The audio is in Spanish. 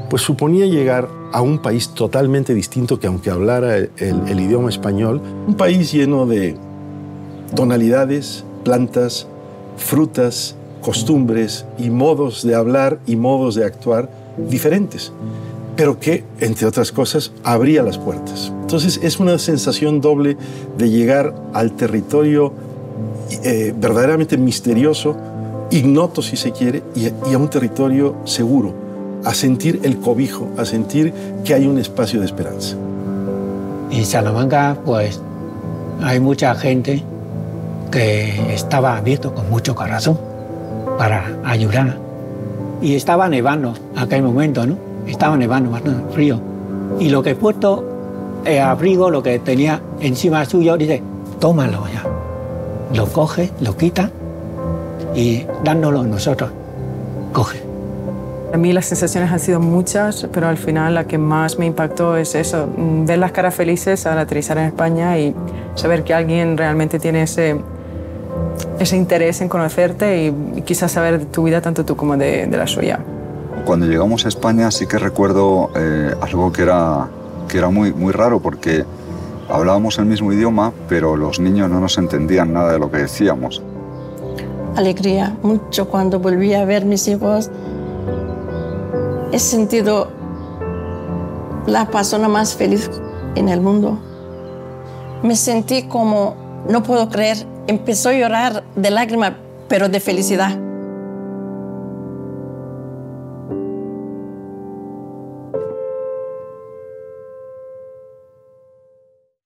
pues suponía llegar a un país totalmente distinto que aunque hablara el idioma español, un país lleno de tonalidades, plantas, frutas, costumbres y modos de hablar y modos de actuar diferentes, pero que, entre otras cosas, abría las puertas. Entonces es una sensación doble de llegar al territorio verdaderamente misterioso, ignoto si se quiere, y a un territorio seguro, a sentir el cobijo, a sentir que hay un espacio de esperanza. En Salamanca, pues, hay mucha gente que estaba abierto con mucho corazón para ayudar. Y estaba nevando en aquel momento, ¿no? Estaba nevando, bastante frío. Y lo que he puesto, el abrigo, lo que tenía encima suyo, dice, tómalo ya. Lo coge, lo quita y dándolo a nosotros, coge. A mí las sensaciones han sido muchas, pero al final la que más me impactó es eso, ver las caras felices al aterrizar en España y saber que alguien realmente tiene ese interés en conocerte y quizás saber de tu vida tanto tú como de la suya. Cuando llegamos a España sí que recuerdo algo que era muy raro, porque hablábamos el mismo idioma, pero los niños no nos entendían nada de lo que decíamos. Alegría, mucho cuando volví a ver mis hijos. He sentido la persona más feliz en el mundo. Me sentí como, no puedo creer, empezó a llorar de lágrimas, pero de felicidad.